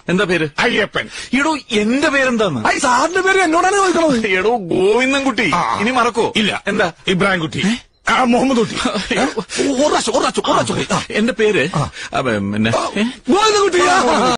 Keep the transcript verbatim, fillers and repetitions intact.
എന്താ പേര്? അയ്യപ്പൻ. എടോ എന്റെ പേരെന്താന്ന്? സാറിന്റെ പേര് എന്നോടാണ് ചോദിക്കണത്. എടോ ഗോവിന്ദൻകുട്ടി. ഇനി മറക്കോ? ഇല്ല. എന്താ? ഇബ്രാഹിം കുട്ടി. മുഹമ്മദ് കുട്ടി. എന്റെ പേര് പിന്നെ ഗോവിന്ദൻകുട്ടി.